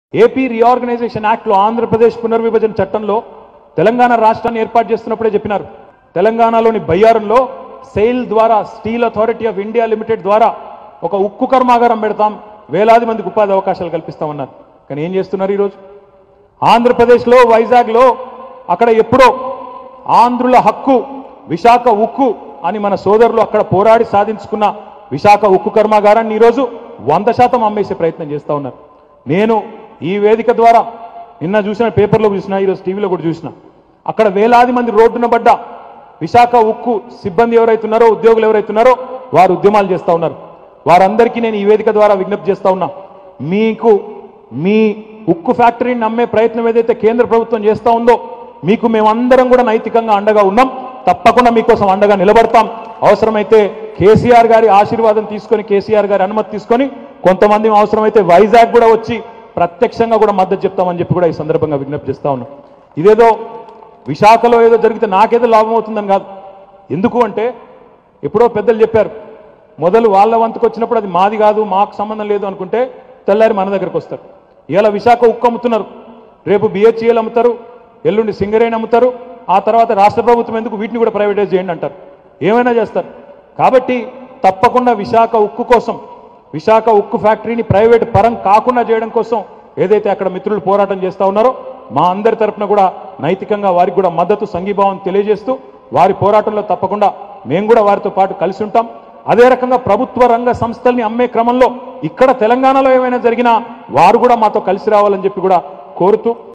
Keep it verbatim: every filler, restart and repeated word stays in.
AP reorganisation యాక్ట్లో ఆంధ్రప్రదేశ్ పునర్విభజన చట్టంలో తెలంగాణ రాష్ట్రాన్ని ఏర్పాటు చేస్తున్నప్పుడే చెప్పినారు. తెలంగాణలోని బయ్యారంలో సెయిల్ ద్వారా Steel Authority of India Limited ద్వారా ఒక ఉక్కు కర్మాగారం పెడతాం, వేలాది మందికి ఉపాధి అవకాశాలు కల్పిస్తామన్నారు. కానీ ఏం చేస్తున్నారు ఈరోజు? ఆంధ్రప్రదేశ్లో వైజాగ్లో అక్కడ ఎప్పుడో ఆంధ్రుల హక్కు విశాఖ ఉక్కు అని మన సోదరులు అక్కడ పోరాడి సాధించుకున్న విశాఖ ఉక్కు కర్మాగారాన్ని ఈరోజు వంద శాతం అమ్మేసే ప్రయత్నం చేస్తూ ఉన్నారు. నేను ఈ వేదిక ద్వారా నిన్న చూసిన పేపర్లో చూసిన, ఈరోజు టీవీలో కూడా చూసిన, అక్కడ వేలాది మంది రోడ్డున పడ్డ విశాఖ ఉక్కు సిబ్బంది ఎవరైతున్నారో, ఉద్యోగులు ఎవరైతున్నారో వారు ఉద్యమాలు చేస్తూ ఉన్నారు. వారందరికీ నేను ఈ వేదిక ద్వారా విజ్ఞప్తి చేస్తూ ఉన్నా, మీకు మీ ఉక్కు ఫ్యాక్టరీని నమ్మే ప్రయత్నం ఏదైతే కేంద్ర ప్రభుత్వం చేస్తూ ఉందో మీకు మేమందరం కూడా నైతికంగా అండగా ఉన్నాం. తప్పకుండా మీకోసం అండగా నిలబడతాం. అవసరమైతే కేసీఆర్ గారి ఆశీర్వాదం తీసుకొని, కేసీఆర్ గారి అనుమతి తీసుకొని కొంతమంది అవసరమైతే వైజాగ్ కూడా వచ్చి ప్రత్యక్షంగా కూడా మద్దతు చెప్తామని చెప్పి కూడా ఈ సందర్భంగా విజ్ఞప్తి చేస్తా ఉన్నాం. ఇదేదో విశాఖలో ఏదో జరిగితే నాకేదో లాభం అవుతుందని కాదు. ఎందుకు అంటే ఎప్పుడో పెద్దలు చెప్పారు, మొదలు వాళ్ళ వంతుకు వచ్చినప్పుడు అది మాది కాదు, మాకు సంబంధం లేదు అనుకుంటే తెల్లారి మన దగ్గరకు వస్తారు. ఇవాళ విశాఖ ఉక్కు అమ్ముతున్నారు, రేపు బిహెచ్ఈఎల్ అమ్ముతారు, ఎల్లుండి సింగరేణి అమ్ముతారు, ఆ తర్వాత రాష్ట్ర ప్రభుత్వం ఎందుకు వీటిని కూడా ప్రైవేటైజ్ చేయండి అంటారు. ఏమైనా చేస్తారు. కాబట్టి తప్పకుండా విశాఖ ఉక్కు కోసం, విశాఖ ఉక్కు ఫ్యాక్టరీని ప్రైవేట్ పరం కాకుండా చేయడం కోసం ఏదైతే అక్కడ మిత్రులు పోరాటం చేస్తూ ఉన్నారో మా అందరి తరఫున కూడా నైతికంగా వారికి కూడా మద్దతు, సంఘీభావం తెలియజేస్తూ వారి పోరాటంలో తప్పకుండా మేము కూడా వారితో పాటు కలిసి ఉంటాం. అదే రకంగా ప్రభుత్వ రంగ సంస్థల్ని అమ్మే క్రమంలో ఇక్కడ తెలంగాణలో ఏమైనా జరిగినా వారు కూడా మాతో కలిసి రావాలని చెప్పి కూడా కోరుతూ